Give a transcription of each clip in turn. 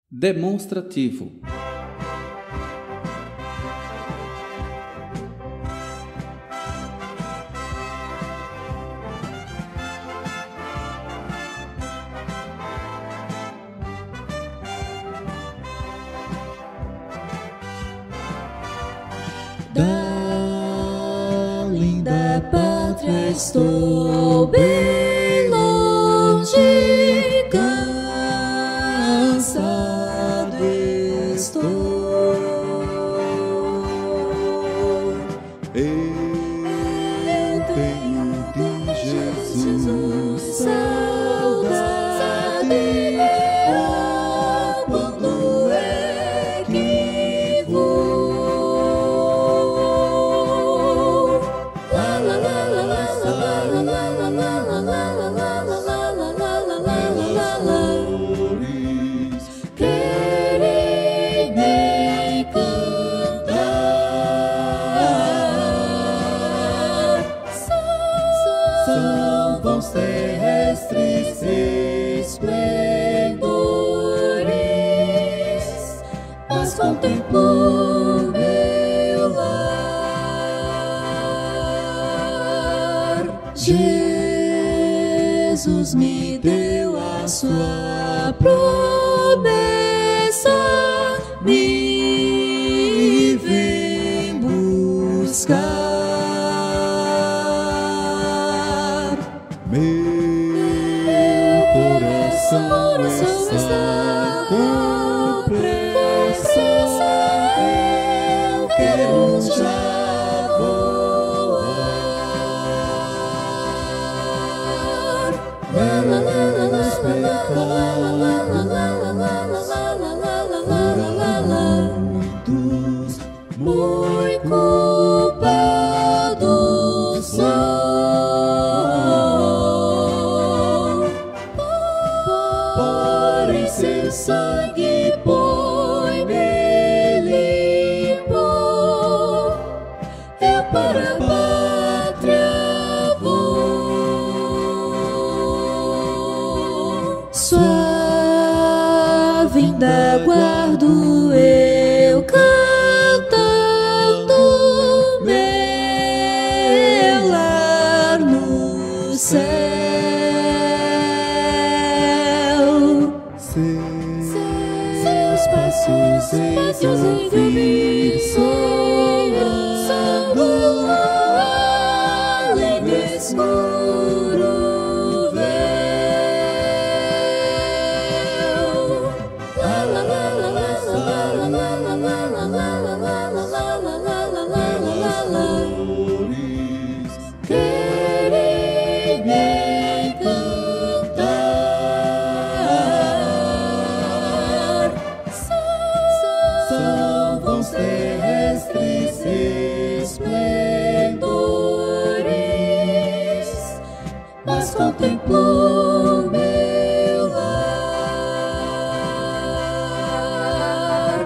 Demonstrativo. Da linda pátria estou bem longe, cansado estou. Eu tenho de Jesus saudade. Quando é que vou? La la la la la la la la la la la la. Querem me cantar. São vãos terrestres esplendores, mas contemplo meu lar. Jesus me deu a sua promessa, me vem buscar. Meu coração está com pressa, eu quero já voar. La la la la la la la. Muitos, muito culpados são, porém seu sangue põe-me limpo. Eu para a pátria vou. Sua vinda aguardo eu cantando, meu lar no céu. Seus passos hei de ouvir soando, além do escuro véu. La la la la la la la la la la la. Querem me cantar. São vãos terrestres esplendores, mas contemplo meu lar.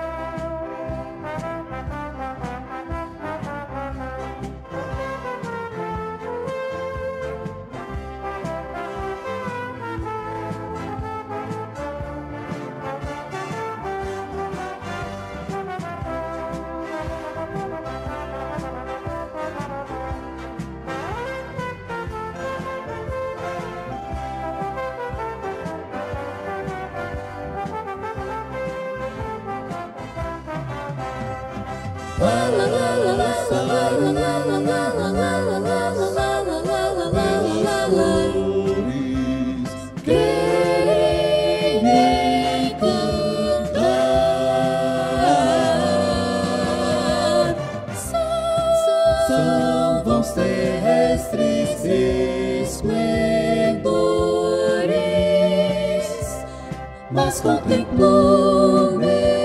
La la la la la la la la la. Querem me cantar. São vãos terrestres esplendores, mas contemplo meu